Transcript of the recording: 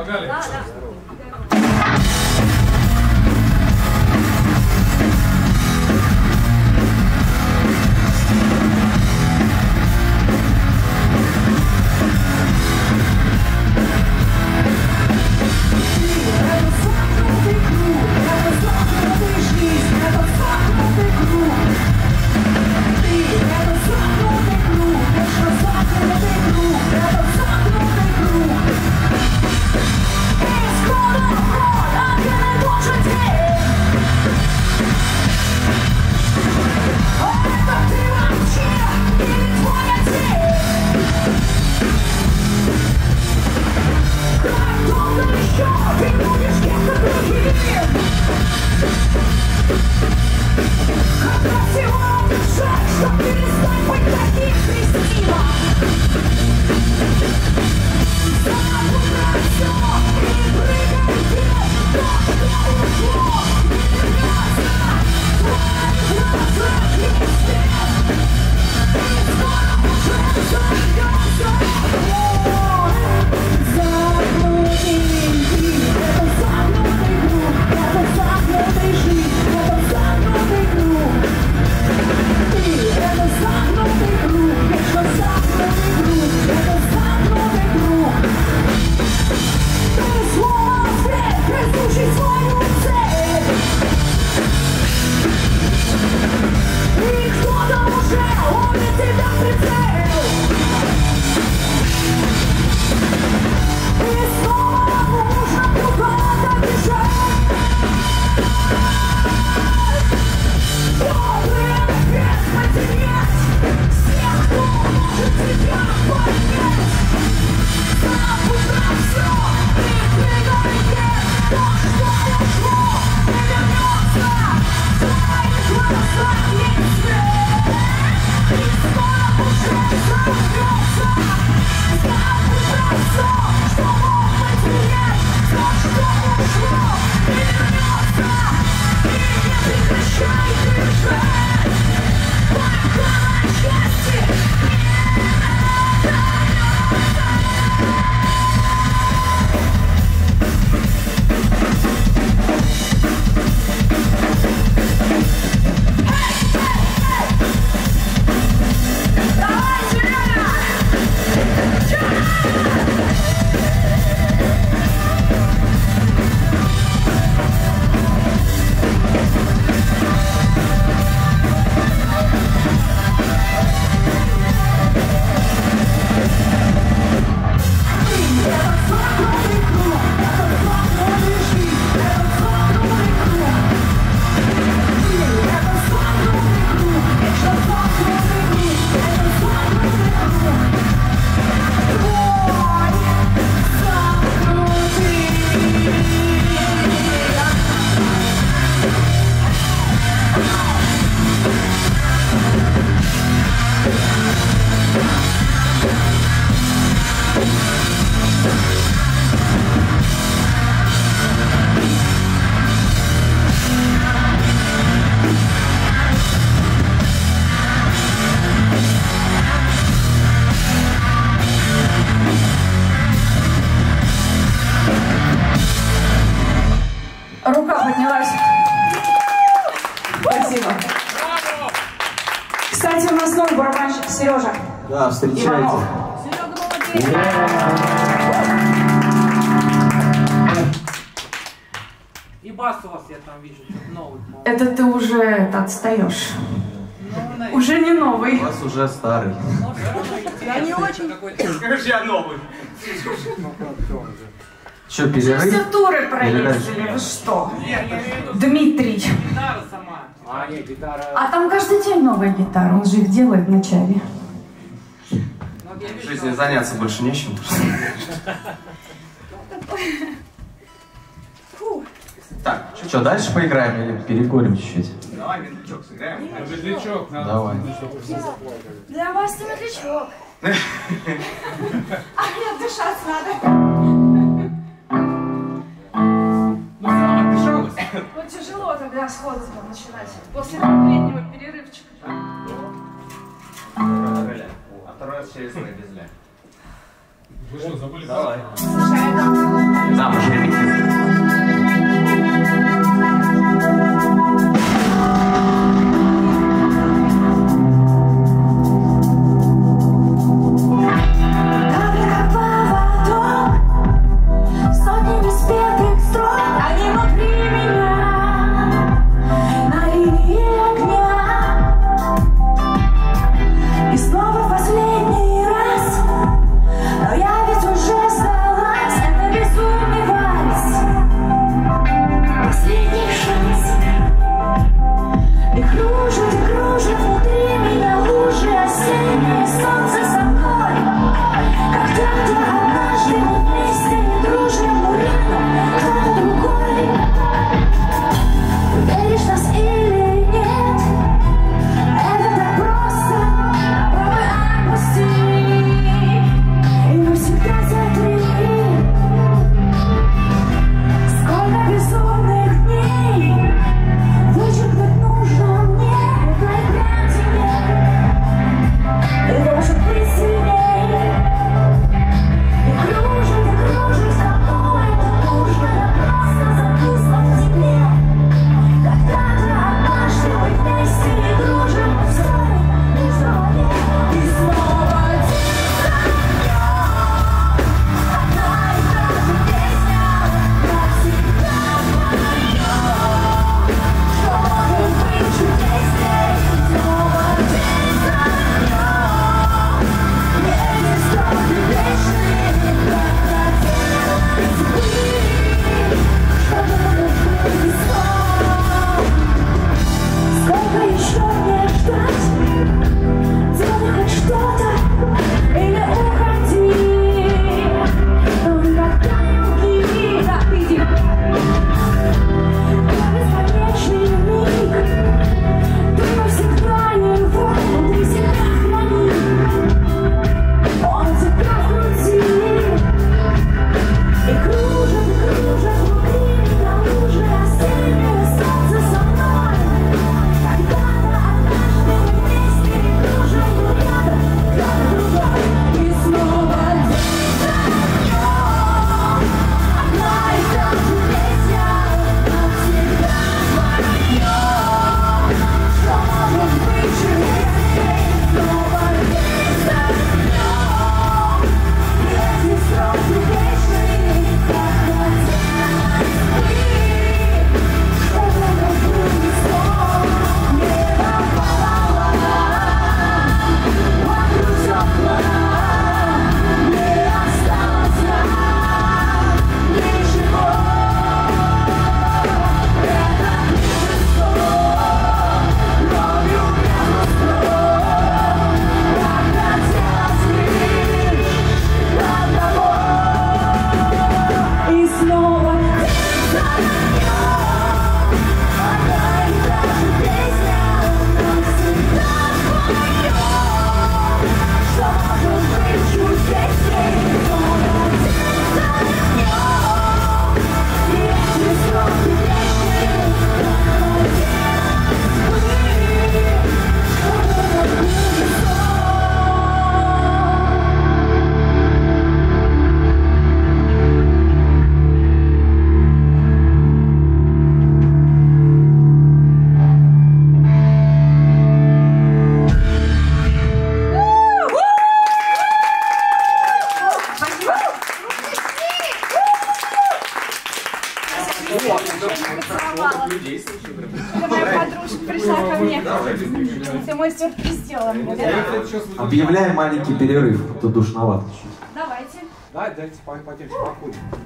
Погнали. Да, да. Рука поднялась. Спасибо. Кстати, у нас новый барабанщик Сережа. Да, встречайте. Иванов. Серега, молодец. И бас у вас, я там вижу, новый. Это ты уже отстаешь. Уже не новый. У вас уже старый. Я не очень. Скажи, я новый. Что, перерыв? Частотуры проездили, вы что? Нет, я имею в виду Дмитрий. гитара сама. А, нет, гитара. А там каждый день новая гитара, он же их делает вначале. В жизни заняться больше нечем. Так, что, дальше поиграем или перекурим чуть-чуть? Давай медлячок сыграем. Медлячок, надо. Давай. Для вас ты медлячок. А мне дышать надо. Ну, все, отдышалась. Вот тяжело тогда сходу начинать. После летнего перерывчика. А второй раз через без ля. Вы что, забыли? Давай. Слушай, а Поцеловала. Это моя подружка пришла ко мне. Ты мой сюрприз сделала мне, да? Объявляем маленький перерыв, а то душновато. Давайте. Давайте пойдемте покурим.